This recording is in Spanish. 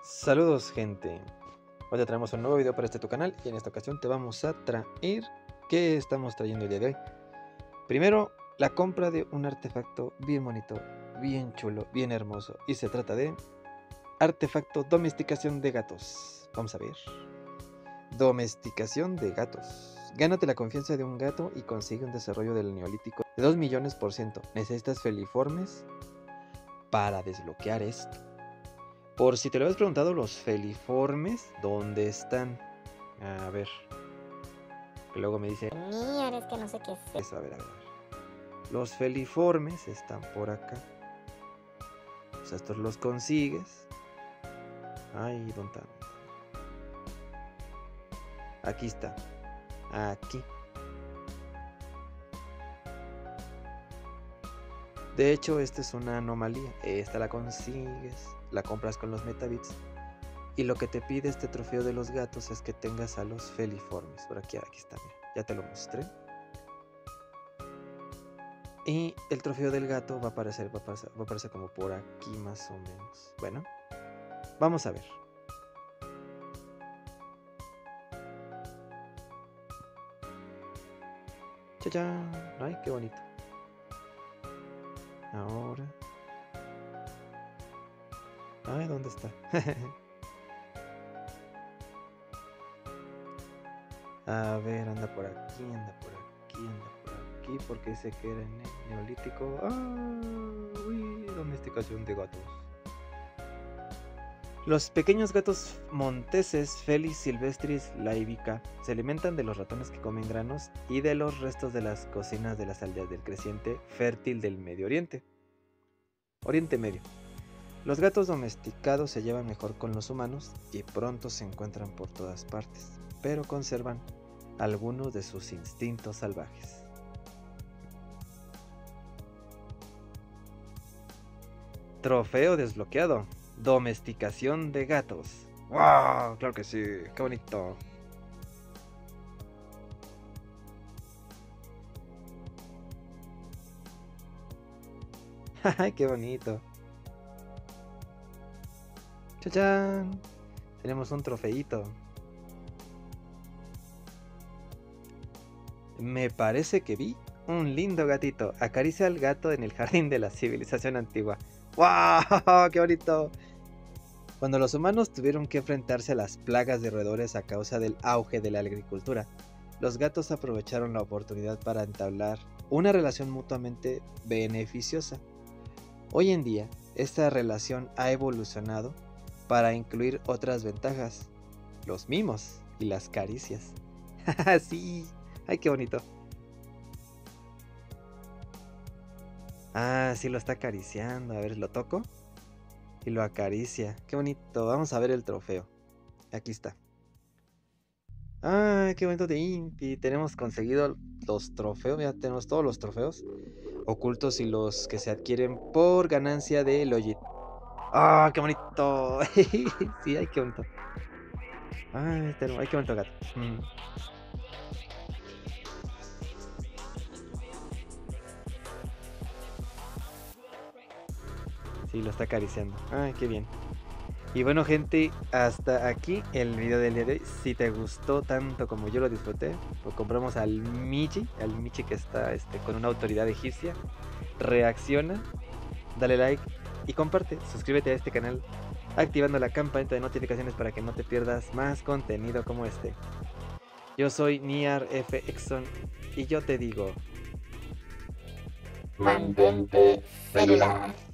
Saludos, gente. Hoy te traemos un nuevo video para tu canal y en esta ocasión te vamos a traer ¿qué estamos trayendo el día de hoy? Primero, la compra de un artefacto bien bonito, bien chulo, bien hermoso, y se trata de artefacto domesticación de gatos. Vamos a ver. Domesticación de gatos. Gánate la confianza de un gato y consigue un desarrollo del neolítico de 2 millones%. Necesitas feliformes para desbloquear esto. Por si te lo habías preguntado, los feliformes, ¿dónde están? A ver. Que luego me dice... Mira, es que no sé qué es eso. A ver. Los feliformes están por acá. O sea, estos los consigues. Ay, ¿dónde están? Aquí está. Aquí. De hecho, esta es una anomalía. Esta la consigues, la compras con los metabits. Y lo que te pide este trofeo de los gatos es que tengas a los feliformes. Por aquí está, mira. Ya te lo mostré. Y el trofeo del gato va a aparecer como por aquí más o menos. Bueno, vamos a ver. ¡Chachán! ¡Ay, qué bonito! Ahora. Ay, ¿dónde está? A ver, anda por aquí, porque se queda en el neolítico. ¡Ah! Uy, domesticación de gatos. Los pequeños gatos monteses Felis silvestris laivica se alimentan de los ratones que comen granos y de los restos de las cocinas de las aldeas del creciente fértil del Medio Oriente. Oriente Medio. Los gatos domesticados se llevan mejor con los humanos y pronto se encuentran por todas partes, pero conservan algunos de sus instintos salvajes. Trofeo desbloqueado. Domesticación de gatos. ¡Wow! Claro que sí, qué bonito. ¡Ay, qué bonito! ¡Chachán! Tenemos un trofeito. Me parece que vi un lindo gatito. Acaricia al gato en el jardín de la civilización antigua. ¡Wow! ¡Qué bonito! Cuando los humanos tuvieron que enfrentarse a las plagas de roedores a causa del auge de la agricultura, los gatos aprovecharon la oportunidad para entablar una relación mutuamente beneficiosa. Hoy en día, esta relación ha evolucionado para incluir otras ventajas, los mimos y las caricias. ¡Sí! ¡Ay, qué bonito! Ah, sí lo está acariciando. A ver, ¿lo toco? Y lo acaricia. ¡Qué bonito! Vamos a ver el trofeo. Aquí está. ¡Ah, qué bonito de Impi! Tenemos conseguido los trofeos. Ya tenemos todos los trofeos ocultos y los que se adquieren por ganancia de Logit. ¡Ah, qué bonito! Sí, ay, qué bonito. Ay, qué bonito gato. Sí, lo está acariciando. Ay, qué bien. Y bueno, gente, hasta aquí el video del día de hoy. Si te gustó tanto como yo lo disfruté, pues compramos al Michi que está con una autoridad egipcia. Reacciona, dale like y comparte. Suscríbete a este canal activando la campanita de notificaciones para que no te pierdas más contenido como este. Yo soy Niar F. Exxon y yo te digo... mantente celular.